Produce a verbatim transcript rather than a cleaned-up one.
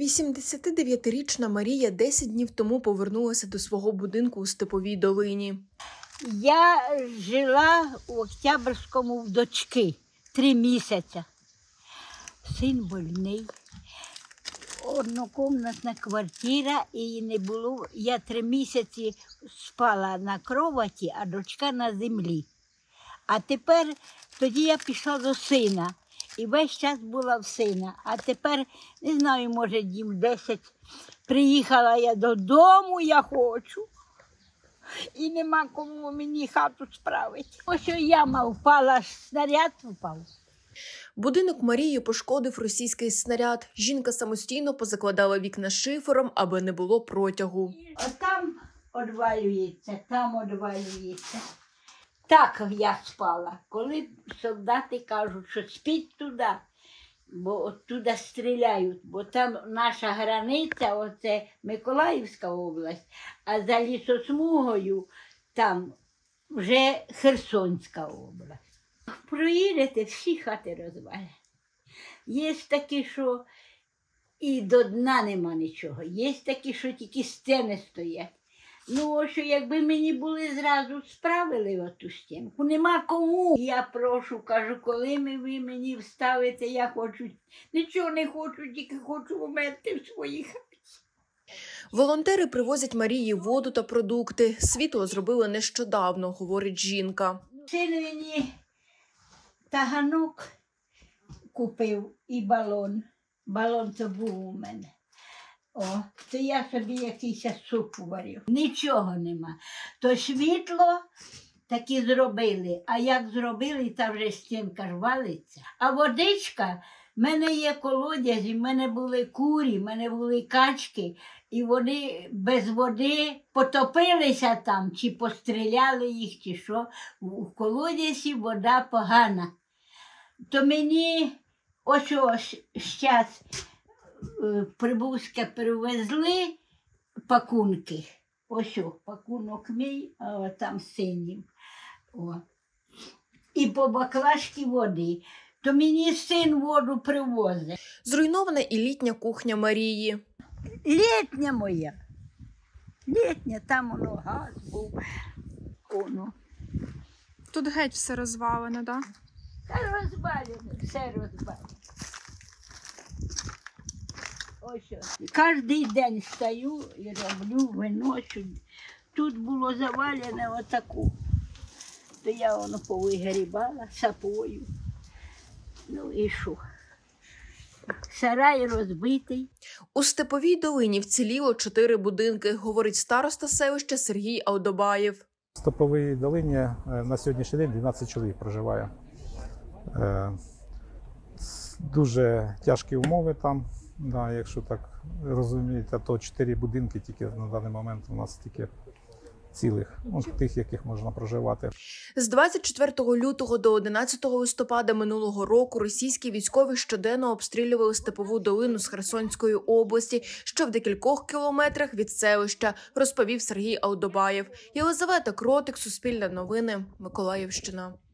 вісімдесятидев'ятирічна Марія десять днів тому повернулася до свого будинку у Степовій долині. Я жила у Октябрьському в дочки три місяці. Син больний, однокомнатна квартира і не було. Я три місяці спала на кроваті, а дочка на землі. А тепер, тоді я пішла до сина. І весь час була в сина. А тепер, не знаю, може, дім десять. Приїхала я додому, я хочу. І нема кому мені хату справити. Ось яма впала, снаряд впав. Будинок Марії пошкодив російський снаряд. Жінка самостійно позакладала вікна шифером, аби не було протягу. От там одвалюється, там одвалюється. Так я спала. Коли солдати кажуть, що спіть туди, бо оттуда стріляють, бо там наша границя, оце Миколаївська область, а за лісосмугою там вже Херсонська область. Проїдете, всі хати розвалять. Є такі, що і до дна нема нічого, є такі, що тільки стіни стоять. Ну, ось, якби мені були зразу справили оту стінку, нема кому. Я прошу, кажу, коли ми ви мені вставите, я хочу, нічого не хочу, тільки хочу вмерти в своїй хаті. Волонтери привозять Марії воду та продукти. Світло зробили нещодавно, говорить жінка. Син мені таганок купив і балон. Балон то був у мене. О, то я собі якийсь суп варю. Нічого нема. То світло таки зробили, а як зробили, та вже стінка ж валиться. А водичка, в мене є колодязі, в мене були курі, в мене були качки, і вони без води потопилися там, чи постріляли їх, чи що. У колодязі вода погана. То мені ось ось зараз Прибузьке привезли пакунки. Ось о, пакунок мій, а там синім. О. І по баклажці води. То мені син воду привозить. Зруйнована і літня кухня Марії. Літня моя. Літня, там воно газ був. Оно. Тут геть все розвалено, так? Та розвалено, все розвалено. Ось. Кожний день стаю і роблю, виношу. Тут було завалене отаку. То я воно повигрібала сапою. Ну і що? Сарай розбитий. У Степовій долині вціліло чотири будинки, говорить староста селища Сергій Алдобаєв. В Степовій долині на сьогоднішній день дванадцять чоловік проживає. Дуже тяжкі умови там. Да, якщо так розумієте, то чотири будинки тільки на даний момент у нас тільки цілих, ну, тих, яких можна проживати. З двадцять четвертого лютого до одинадцятого листопада минулого року російські військові щоденно обстрілювали Степову долину з Херсонської області, що в декількох кілометрах від селища, розповів Сергій Алдобаєв. Єлизавета Кротик, Суспільне новини, Миколаївщина.